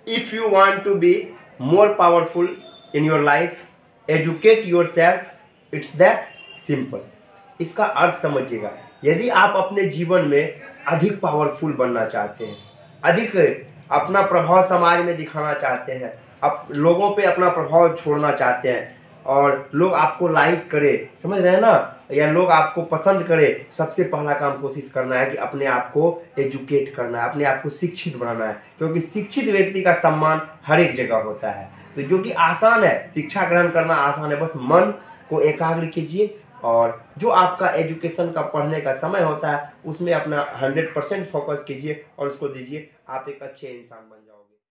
If you want to be more powerful in your life, educate yourself, it's that simple. इसका अर्थ समझिएगा, यदि आप अपने जीवन में अधिक पावरफुल बनना चाहते हैं, अधिक अपना प्रभाव समाज में दिखाना चाहते हैं, आप लोगों पे अपना प्रभाव छोड़ना चाहते हैं और लोग आपको लाइक करें, समझ रहे हैं ना, या लोग आपको पसंद करें, सबसे पहला काम कोशिश करना है कि अपने आप को एजुकेट करना है, अपने आप को शिक्षित बनाना है, क्योंकि शिक्षित व्यक्ति का सम्मान हर एक जगह होता है। तो जो कि आसान है, शिक्षा ग्रहण करना आसान है, बस मन को एकाग्र कीजिए और जो आपका एजुकेशन का पढ़ने का समय होता है उसमें अपना 100% फोकस कीजिए और उसको दीजिए, आप एक अच्छे इंसान बन जाओगे।